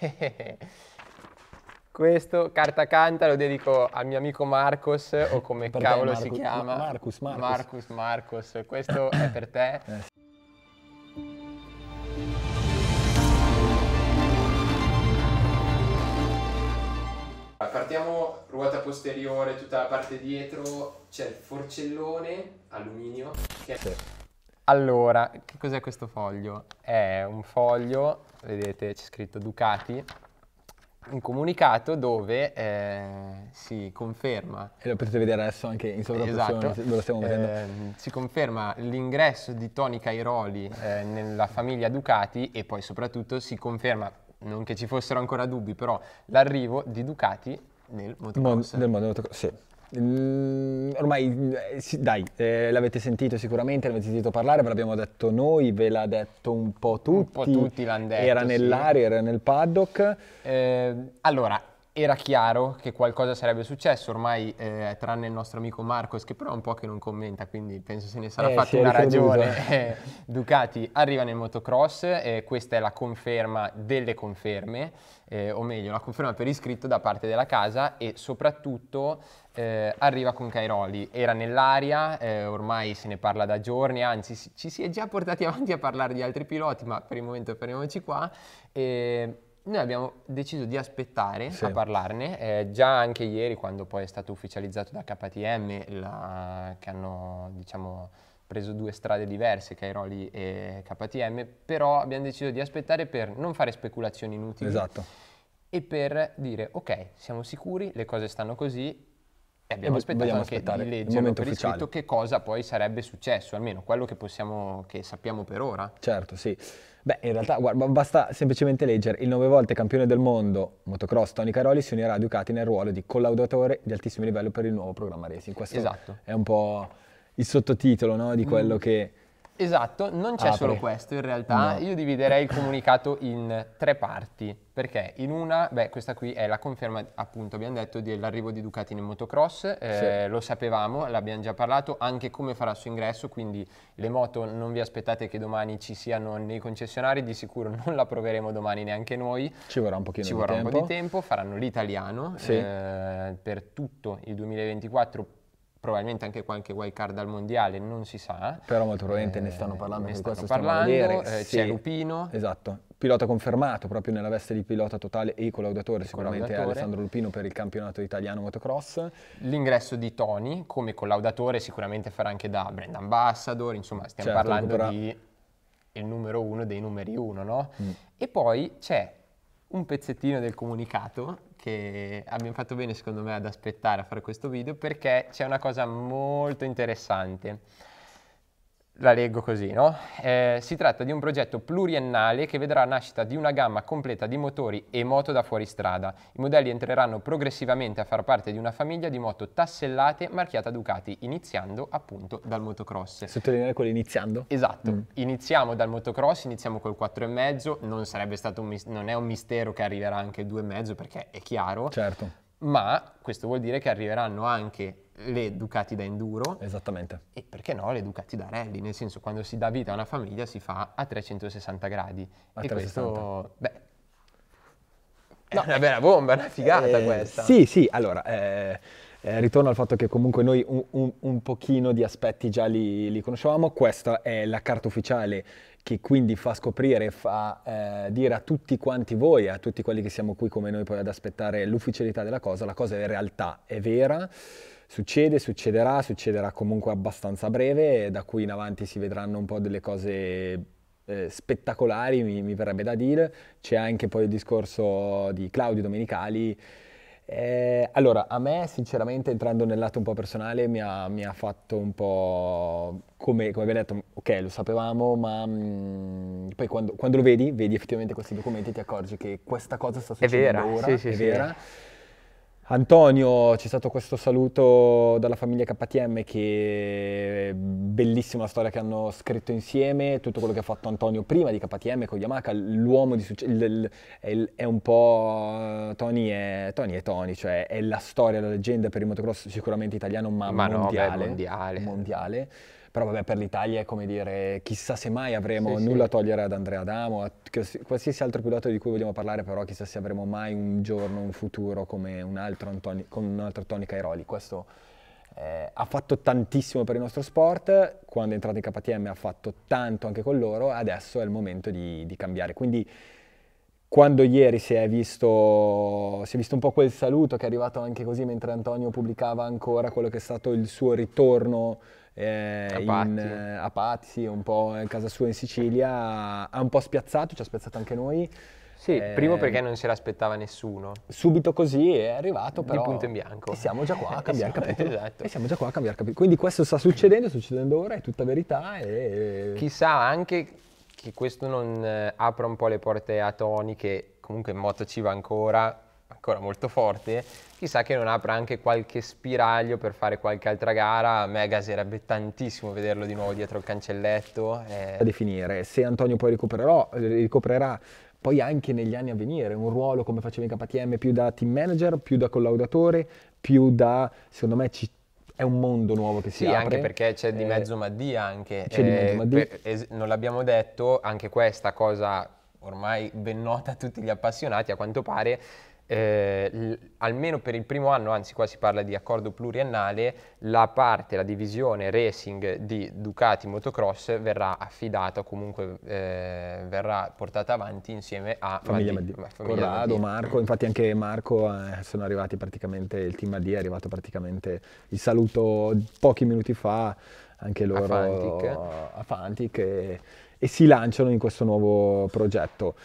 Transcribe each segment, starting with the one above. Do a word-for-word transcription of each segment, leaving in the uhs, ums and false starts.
Questo carta canta lo dedico al mio amico Marcos, o come Per cavolo te, si Marcus, chiama. Marcus, Marcus. Marcus, Marcos. Questo è per te. Eh, sì. Partiamo ruota posteriore, tutta la parte dietro, c'è il forcellone alluminio. Che... Sì. Allora, che cos'è questo foglio? È un foglio, vedete, c'è scritto Ducati, un comunicato dove eh, si conferma. E lo potete vedere adesso anche in sovrapposizione, Esatto, ve lo stiamo vedendo. eh, si conferma l'ingresso di Tony Cairoli eh, nella famiglia Ducati, e poi soprattutto si conferma, non che ci fossero ancora dubbi, però l'arrivo di Ducati nel motocross. Mon- nel mondo motocross, sì. Mm, ormai, eh, sì, dai, eh, l'avete sentito sicuramente, l'avete sentito parlare, ve l'abbiamo detto noi, ve l'ha detto un po' tutti. Un po' tutti l'hanno detto, Era sì. nell'aria, era nel paddock. Eh, allora, era chiaro che qualcosa sarebbe successo, ormai eh, tranne il nostro amico Marcos, che però è un po' che non commenta, quindi penso se ne sarà Eh, fatto si è una ricreduto. ragione. Eh, Ducati arriva nel motocross, eh, questa è la conferma delle conferme, eh, o meglio, la conferma per iscritto da parte della casa, e soprattutto eh, arriva con Cairoli. Era nell'aria, eh, ormai se ne parla da giorni, anzi si- ci si è già portati avanti a parlare di altri piloti, ma per il momento fermiamoci qua. E noi abbiamo deciso di aspettare Sì. a parlarne, eh, già anche ieri, quando poi è stato ufficializzato da K T M, la, che hanno, diciamo, preso due strade diverse, Cairoli e K T M, però abbiamo deciso di aspettare per non fare speculazioni inutili. Esatto. E per dire, ok, siamo sicuri, le cose stanno così, e abbiamo E aspettato vogliamo anche aspettare di il leggerlo momento per ufficiale. iscritto che cosa poi sarebbe successo, almeno quello che possiamo, che sappiamo per ora. Certo, sì. Beh, in realtà, guarda, basta semplicemente leggere. Il nove volte campione del mondo motocross Tony Cairoli si unirà a Ducati nel ruolo di collaudatore di altissimo livello per il nuovo programma Racing. Questo Esatto. è un po' il sottotitolo, no, di quello Mm. che... Esatto, non c'è Apre. solo questo in realtà. No. Io dividerei il comunicato in tre parti, perché in una, beh, questa qui è la conferma, appunto, abbiamo detto, dell'arrivo di Ducati nel motocross, eh, Sì. lo sapevamo, l'abbiamo già parlato, anche come farà il suo ingresso, quindi le moto non vi aspettate che domani ci siano nei concessionari, di sicuro non la proveremo domani neanche noi. Ci vorrà un pochino Ci di vorrà tempo. un po' di tempo, faranno l'italiano Sì. eh, per tutto il duemilaventiquattro, probabilmente anche qualche wild card al mondiale, non si sa. Però molto probabilmente Eh, ne stanno parlando, ne per stanno questo stiamo a parlando, vedere. eh, Sì. c'è Lupino. Esatto, pilota confermato proprio nella veste di pilota totale e collaudatore, sicuramente collaudatore. Alessandro Lupino per il campionato italiano motocross. L'ingresso di Tony come collaudatore, sicuramente farà anche da brand ambassador, insomma stiamo Certo, parlando recupera- di il numero uno dei numeri uno, no? Mm. E poi c'è un pezzettino del comunicato che abbiamo fatto bene secondo me ad aspettare a fare questo video, perché c'è una cosa molto interessante. La leggo così, no? Eh, si tratta di un progetto pluriennale che vedrà la nascita di una gamma completa di motori e moto da fuoristrada. I modelli entreranno progressivamente a far parte di una famiglia di moto tassellate marchiata Ducati, iniziando appunto dal motocross. Sottolineare quello iniziando? Esatto, Mm. iniziamo dal motocross, iniziamo col quattro e mezzo, non sarebbe stato un mis- non è un mistero che arriverà anche il due e mezzo, perché è chiaro, Certo, ma questo vuol dire che arriveranno anche le Ducati da enduro esattamente. e perché no le Ducati da rally, nel senso, quando si dà vita a una famiglia si fa a trecentosessanta gradi. A E trecentosessanta. questo, beh, è No, una bella bomba, è una figata Eh, questa. Sì, sì, allora, eh, eh, ritorno al fatto che comunque noi un, un- un pochino di aspetti già li, li conoscevamo. Questa è la carta ufficiale che quindi fa scoprire, fa eh, dire a tutti quanti voi, a tutti quelli che siamo qui come noi poi ad aspettare l'ufficialità della cosa. La cosa in realtà è vera, succede, succederà, succederà comunque abbastanza a breve, e da qui in avanti si vedranno un po' delle cose eh, spettacolari, mi, mi verrebbe da dire. C'è anche poi il discorso di Claudio Domenicali. Eh, allora, a me sinceramente, entrando nel lato un po' personale, mi ha, mi ha fatto un po' come, come abbiamo detto, ok, lo sapevamo, ma mm, poi quando, quando lo vedi, vedi effettivamente questi documenti, ti accorgi che questa cosa sta È succedendo vera, ora, sì, sì, è sì. vera. Antonio, c'è stato questo saluto dalla famiglia K T M, che bellissima storia che hanno scritto insieme, tutto quello che ha fatto Antonio prima di K T M con Yamaha, l'uomo di successo, è, è un po', Tony è, Tony è Tony, cioè è la storia, la leggenda per il motocross sicuramente italiano, ma, Ma no, beh, mondiale, mondiale. mondiale. però vabbè, per l'Italia è come dire, chissà se mai avremo, Sì, nulla sì. a togliere ad Andrea Adamo, a qualsiasi qualsiasi altro pilota di cui vogliamo parlare, però chissà se avremo mai un giorno, un futuro come un altro Antoni, con un altro Tony Cairoli. Questo eh, ha fatto tantissimo per il nostro sport, quando è entrato in K T M ha fatto tanto anche con loro, adesso è il momento di, di cambiare. Quindi quando ieri si è visto, si è visto un po' quel saluto che è arrivato anche così mentre Antonio pubblicava ancora quello che è stato il suo ritorno eh, A in, Patti. eh, a Pazzi, un po' in casa sua in Sicilia, ha un po' spiazzato, ci ha spiazzato anche noi. Sì, primo Eh, perché non se l'aspettava nessuno. subito così è arrivato, Di però punto in bianco. e siamo già qua a E cambiare siamo- capitolo. esatto. E siamo già qua a cambiare capitolo. Quindi questo sta succedendo, sta succedendo ora, è tutta verità e Chissà anche che questo non eh, apra un po' le porte a Tony, che comunque in moto ci va ancora, ancora molto forte, chissà che non apra anche qualche spiraglio per fare qualche altra gara. A me gaserebbe tantissimo vederlo di nuovo dietro il cancelletto. eh. da definire. Se Antonio poi recupererò, ricoprirà poi anche negli anni a venire un ruolo come faceva in K T M più da team manager, più da collaudatore, più da, secondo me ci- è un mondo nuovo che si Sì, apre. anche perché c'è di Eh, mezzo Maddia anche. c'è di mezzo eh, Maddia. per- es- non l'abbiamo detto, anche questa cosa ormai ben nota a tutti gli appassionati, a quanto pare, eh, l- almeno per il primo anno, anzi qua si parla di accordo pluriennale, la parte, la divisione racing di Ducati Motocross verrà affidata o comunque eh, verrà portata avanti insieme a Famiglia Maddi- Maddi, ma- famiglia Corrado, Maddi. Marco, infatti anche Marco eh, sono arrivati praticamente, il team A D è arrivato praticamente, il saluto pochi minuti fa, anche loro Fantic. a Fantic e, e si lanciano in questo nuovo progetto.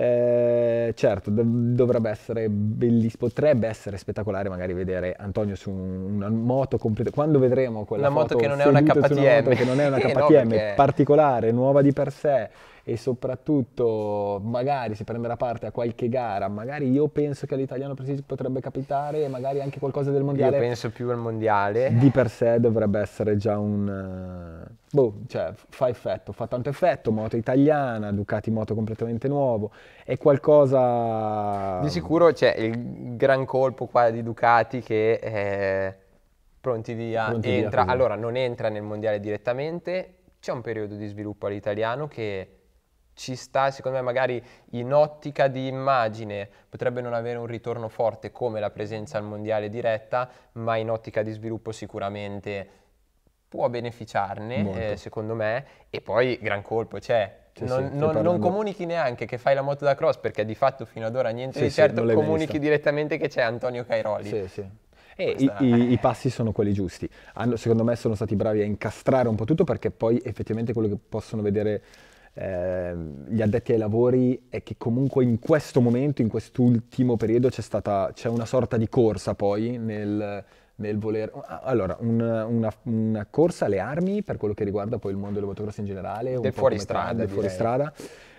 Eh, certo, dov- dovrebbe essere bellissimo, potrebbe essere spettacolare magari vedere Antonio su un- una moto completa, quando vedremo quella Una moto foto che non è una seduto su KTM. moto che non è una Eh, K T M, no, perché- particolare, nuova di per sé e soprattutto magari si prenderà parte a qualche gara, magari io penso che all'Italiano Prestige potrebbe capitare e magari anche qualcosa del Io mondiale penso più al mondiale. di per sé dovrebbe essere già un... eh, boh, cioè fa effetto, fa tanto effetto, moto italiana, Ducati moto completamente nuovo, è qualcosa... Di sicuro c'è il gran colpo qua di Ducati che è pronti via, Pronti via entra, così. allora non entra nel mondiale direttamente, c'è un periodo di sviluppo all'italiano che ci sta, secondo me magari in ottica di immagine potrebbe non avere un ritorno forte come la presenza al mondiale diretta, ma in ottica di sviluppo sicuramente può beneficiarne, Molto. eh, secondo me, e poi gran colpo c'è. Sì, non, sì, stai non- non parlando- comunichi neanche che fai la moto da cross perché di fatto fino ad ora niente Sì, di sì, certo, non l'hai mai comunichi vista. direttamente che c'è Antonio Cairoli. Sì, sì. E i, Questa i- è- i passi sono quelli giusti. Hanno- secondo me sono stati bravi a incastrare un po' tutto perché poi effettivamente quello che possono vedere ehm, gli addetti ai lavori è che comunque in questo momento, in quest'ultimo periodo c'è stata, c'è una sorta di corsa poi nel, nel voler... Allora, un- una, una corsa alle armi per quello che riguarda poi il mondo del motocross in generale, un Del po' come fuoristrada, trend, del direi. fuoristrada.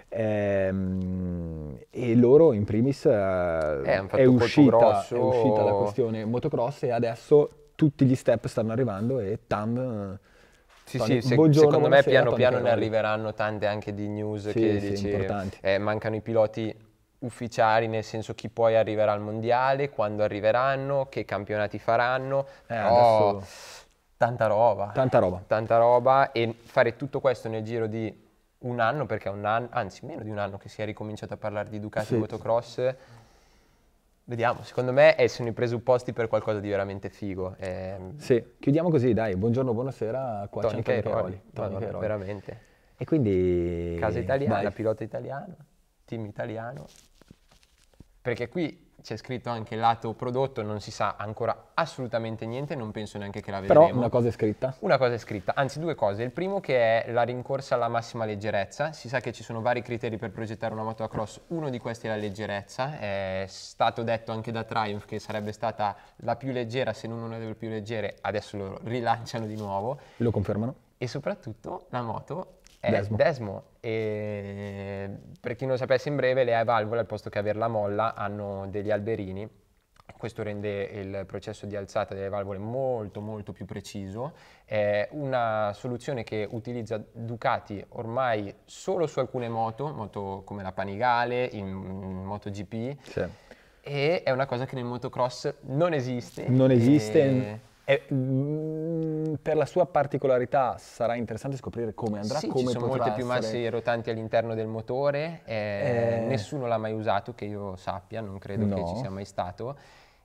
Ehm, e loro in primis eh, hanno fatto è, colpo uscita, grosso. è uscita la questione motocross e adesso tutti gli step stanno arrivando e tam Sì, Tony- sì, se- buongiorno, secondo me buonasera, piano Tony piano ne Cairoli. arriveranno tante anche di news Sì, che sì, dici, importanti. eh, mancano i piloti ufficiali, nel senso chi poi arriverà al mondiale, quando arriveranno, che campionati faranno, Eh, però adesso- tanta roba, Tanta roba. tanta roba e fare tutto questo nel giro di un anno, perché è un anno, anzi meno di un anno che si è ricominciato a parlare di Ducati Sì. Motocross. Vediamo, secondo me eh, sono i presupposti per qualcosa di veramente figo. ehm, Sì, chiudiamo così, dai, buongiorno, buonasera, qua c'è Tony Antonio Cairoli, Cairoli. Tony Madonna, Cairoli. veramente. E quindi... Casa italiana, vai. pilota italiano, team italiano. Perché qui c'è scritto anche lato prodotto, non si sa ancora assolutamente niente, non penso neanche che la vedremo. Però una cosa è scritta. Una cosa è scritta, anzi due cose. Il primo che è la rincorsa alla massima leggerezza. Si sa che ci sono vari criteri per progettare una moto da cross, uno di questi è la leggerezza. È stato detto anche da Triumph che sarebbe stata la più leggera, se non una delle più leggere, adesso lo rilanciano di nuovo. Lo confermano? E soprattutto la moto è Desmo. Desmo. E per chi non sapesse in breve, le valvole al posto che avere la molla hanno degli alberini. Questo rende il processo di alzata delle valvole molto molto più preciso. È una soluzione che utilizza Ducati ormai solo su alcune moto, moto come la Panigale, in MotoGP, Sì. e è una cosa che nel motocross non esiste. Non esiste... E- è- mm, mh, per la sua particolarità sarà interessante scoprire come andrà, sì, come ci sono potrà molte più essere... masse rotanti all'interno del motore, eh, Eh, nessuno l'ha mai usato che io sappia, non credo che ci no. sia mai stato,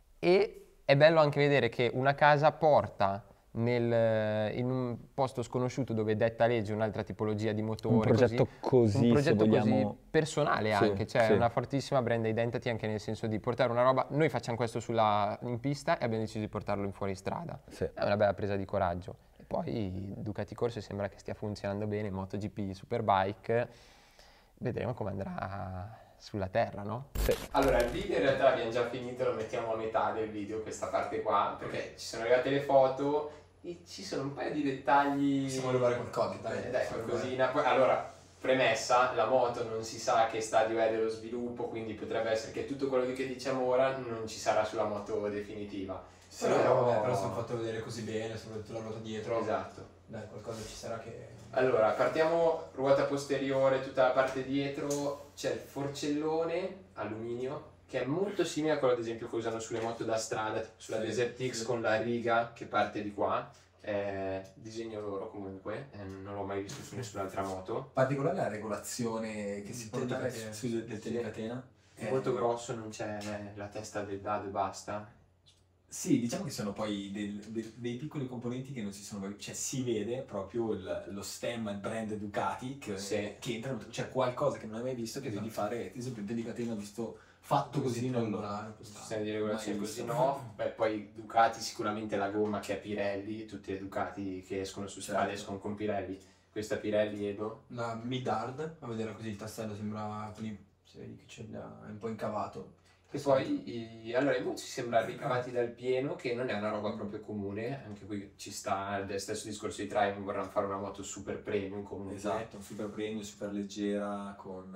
e è bello anche vedere che una casa porta nel, in un posto sconosciuto dove detta legge un'altra tipologia di motore, Un progetto così, un se progetto vogliamo... così personale Sì, anche, cioè sì. una fortissima brand identity anche nel senso di portare una roba, noi facciamo questo sulla, in pista e abbiamo deciso di portarlo in fuoristrada, Sì. è una bella presa di coraggio. E poi Ducati Corse sembra che stia funzionando bene, MotoGP Superbike, vedremo come andrà sulla terra, no? Sì. Allora, il video in realtà abbiamo già finito, lo mettiamo a metà del video, questa parte qua, perché ci sono arrivate le foto e ci sono un paio di dettagli. Possiamo rubare qualcosa, dai. Eh, dai, qualcosina. Poi, allora, premessa, la moto non si sa che stadio è dello sviluppo, quindi potrebbe essere che tutto quello che diciamo ora non ci sarà sulla moto definitiva. Sì, però, vabbè, però sono fatto vedere così bene, soprattutto la ruota dietro. Esatto. Dai, qualcosa ci sarà che... Allora, partiamo ruota posteriore, tutta la parte dietro, c'è il forcellone alluminio che è molto simile a quello ad esempio che usano sulle moto da strada, tipo sulla Sì, Desert X sì. con la riga che parte di qua, eh, disegno loro comunque, eh, non l'ho mai visto su nessun'altra moto. Particolare la regolazione che si porta Telecatena. su del del telecatena. È Eh, molto grosso, non c'è la testa del dado e basta. Sì, diciamo che sono poi del- del- dei piccoli componenti che non si sono, cioè si vede proprio il- lo stemma, il brand Ducati che, Sì. che entrano, c'è qualcosa che non hai mai visto che devi fare, ad esempio il telecatena visto fatto così non lo triangolare, Sistema di regolazione mai così visto. no, beh poi Ducati sicuramente la gomma che è Pirelli, tutte le Ducati che escono su strada Certo. escono con Pirelli, questa Pirelli Edo. La Midard, a vedere così il tastello sembra, quindi se vedi che c'è la- è un po' incavato. E poi, i- allora, i Mozi sembra ricavati dal pieno, che non è una roba proprio comune, anche qui ci sta il stesso discorso di Triumph, vorranno fare una moto super premium comunque. Esatto, super premium, super leggera con...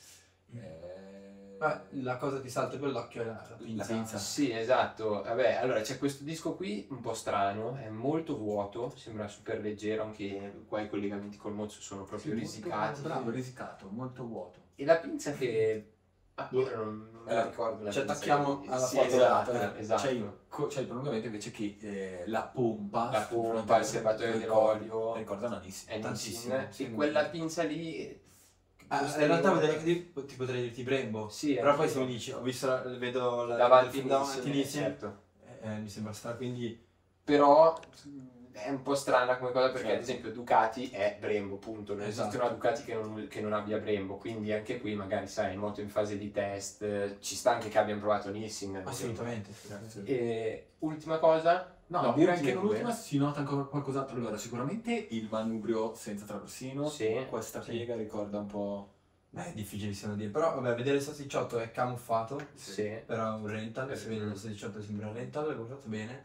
eh, Ma la cosa che ti salta per l'occhio è la, la pinza. pinza. Sì, esatto. Vabbè, allora c'è questo disco qui un po' strano, è molto vuoto, sembra super leggero, anche qua i collegamenti col mozzo sono proprio Sì, risicati. molto- Bravo, risicato, molto vuoto. E la pinza che... Ah, io non, non me la Eh, ricordo. La ci pinza attacchiamo che- alla sì, foto esatto, data, esatto. C'è il, co- c'è il prolungamento invece che eh, la pompa, La pompa, il serbatoio dell'olio. ricorda nanissimo, È tantissimo. Nissin, e quella pinza lì... Ah, in realtà vedere che ti, ti potrei dirti Brembo. Sì, Però poi anch'io. se mi dici, ho visto, la- vedo la, davanti il davanti Nissin, Nissin, certo. eh, mi sembra strano, quindi... Però è un po' strana come cosa perché Certo. ad esempio Ducati è Brembo, punto, non Esatto. esiste una Ducati che non, che non abbia Brembo, quindi anche qui magari sai, moto in fase di test, eh, ci sta anche che abbiano provato Nissin. ad esempio. Assolutamente. E ultima cosa, No, direi ultime che due. l'ultima si nota ancora qualcos'altro. Allora, sicuramente il manubrio senza traversino, Sì, questa sì. piega ricorda un po'... Beh, è difficilissimo da dire, però vabbè, vedere il salsicciotto è camuffato, Sì. però è un rental, se Mm. vedi il salsicciotto sembra un rental, è guardato bene.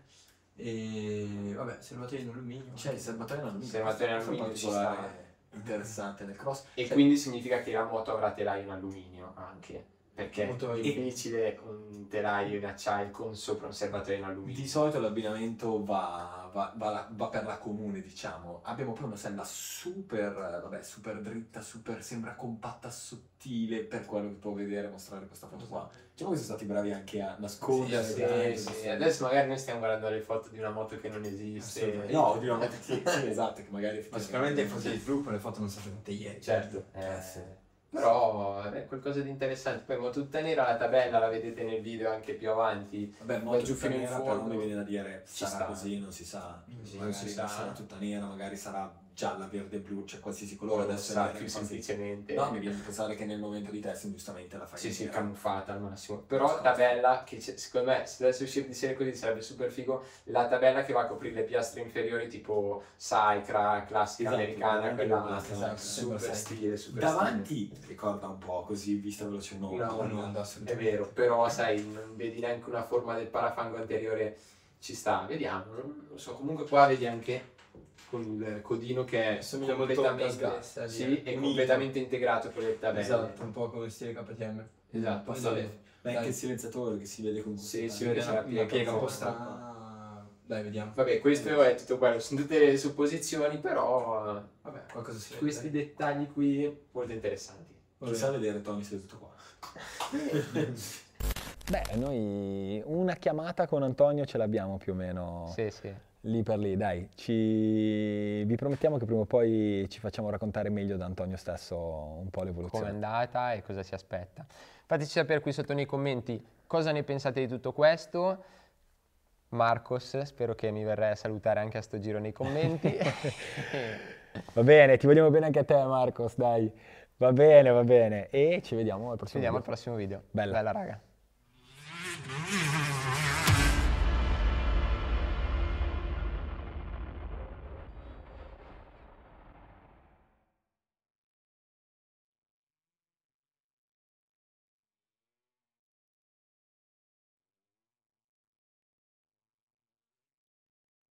E vabbè, serbatoi in alluminio. C'è il serbatoio in alluminio. Il serbatoio in questo è un alluminio ci particolare interessante nel cross. E Cioè, quindi significa che la moto avrà telaio in alluminio anche, perché Molto è valide. difficile un telaio in acciaio con sopra un serbatoio in alluminio. Di solito l'abbinamento va, va, va, la- va per la comune, diciamo. Abbiamo poi una sella super, eh, vabbè, super dritta, super, sembra compatta, sottile, per quello che può vedere, mostrare questa foto qua. Diciamo che sono stati bravi anche a nascondere. Sì, bene sì, questa- adesso magari noi stiamo guardando le foto di una moto che non esiste. Assolutamente. No, di una sì, sì, esatto, che magari... Ma sicuramente in fase di sviluppo le foto non sono state fatte ieri. Certo, Eh, eh, sì. però è qualcosa di interessante. Poi mo tutta nera, la tabella la vedete nel video anche più avanti. Vabbè, Va molto giù tutta fino in nera, fondo. però mi viene da dire, Ci sarà sta. così, non si sa. Sì, magari si sa. sarà tutta nera, magari sarà gialla, verde, blu, cioè qualsiasi colore. Ora Adesso è sa nera, più infatti- semplicemente. No, mi viene da pensare che nel momento di testing giustamente la fai Sì, sì, nera. camuffata al massimo. Però tabella che c'è- secondo me se dovesse uscire di serie così sarebbe super figo. La tabella che va a coprire le piastre inferiori tipo Saikra, classica Esatto, americana, davanti quella alla- esatto, super sembra stile, super Davanti ricorda un po' così, vista veloce un No, No, no, non stile. È assolutamente. vero, però sai, non vedi neanche una forma del parafango anteriore, ci sta, vediamo, non lo so, comunque qua vedi anche con il codino che è Assomiglia molto completamente, a gas, gas, sì, è unito. completamente integrato con le tabelle. Esatto, un po' come stile K T M. Esatto, Poi sì. dai, Beh, dai, anche il silenziatore che si vede con Sì, si sì, vede c'è una, la una piega un po' fuori. strana. Dai, vediamo. Vabbè, questo è tutto quello, sono tutte le supposizioni, però Vabbè, qualcosa si vede. questi dettagli qui molto interessanti. Chissà vedere Tommy seduto qua. Beh, noi una chiamata con Antonio ce l'abbiamo più o meno Sì, sì. lì per lì, dai, ci... vi promettiamo che prima o poi ci facciamo raccontare meglio da Antonio stesso un po' Come è l'evoluzione. andata e cosa si aspetta. Fateci sapere qui sotto nei commenti cosa ne pensate di tutto questo. Marcos, spero che mi verrai a salutare anche a sto giro nei commenti. Va bene, ti vogliamo bene anche a te Marcos, dai. Va bene, va bene. E ci vediamo al Ci prossimo vediamo al video. prossimo video. Bella. Bella raga.